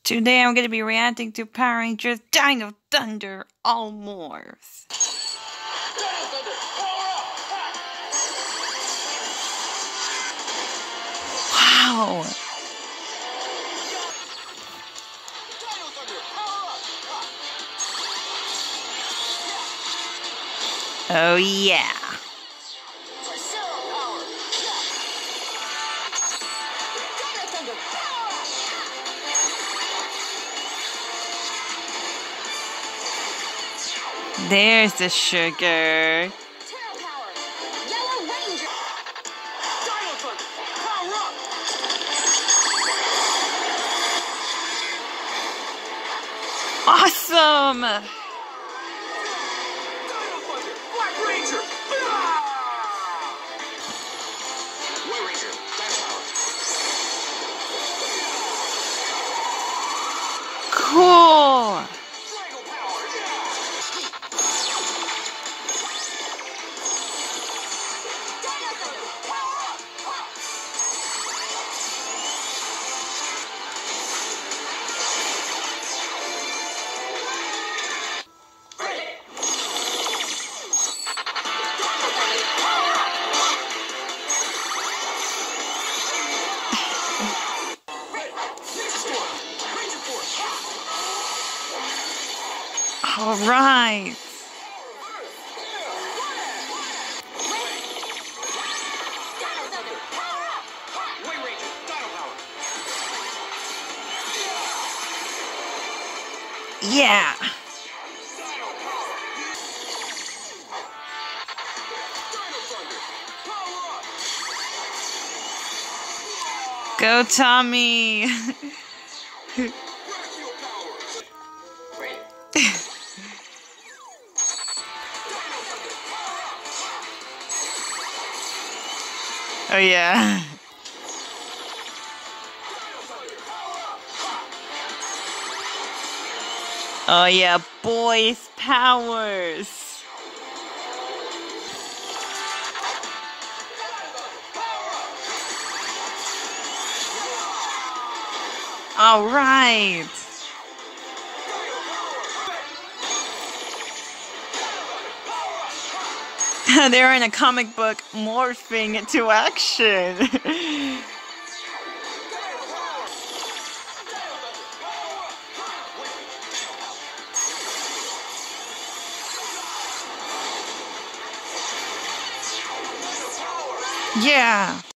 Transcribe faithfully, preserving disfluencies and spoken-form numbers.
Today I'm gonna be reacting to Power Rangers Dino Thunder All Morphs. Wow! Oh yeah! There's the sugar. Awesome! Cool! All right. Yeah. Go, Tommy. Oh yeah. Oh yeah, boys powers. All right. They're in a comic book morphing into action. Yeah.